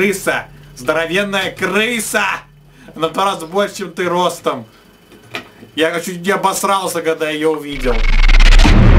крыса. Здоровенная крыса. Она в 2 раза больше, чем ты ростом. Я чуть не обосрался, когда ее увидел.